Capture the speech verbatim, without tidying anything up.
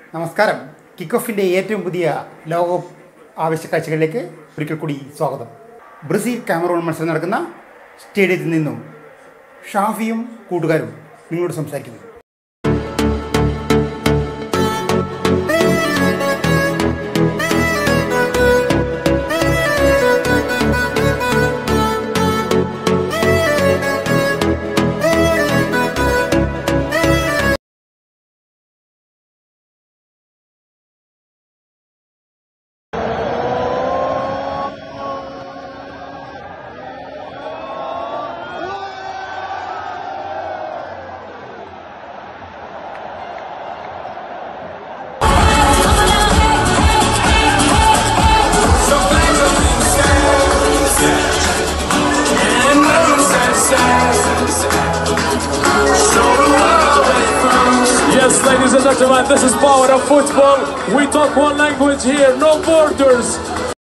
നമസ്കാരം. കിക്ക് ഓഫിൻ്റെ ഏറ്റവും പുതിയ ലോകകപ്പ് ആവശ്യ കാഴ്ചകളിലേക്ക് ഒരിക്കൽ കൂടി സ്വാഗതം. ബ്രസീൽ കാമറൂൺ മത്സരം നടക്കുന്ന സ്റ്റേഡിയത്തിൽ നിന്നും ഷാഫിയും കൂട്ടുകാരും നിങ്ങളോട് സംസാരിക്കുന്നു. Yes, ladies and gentlemen, this is Power of Football. We talk one language here, no borders.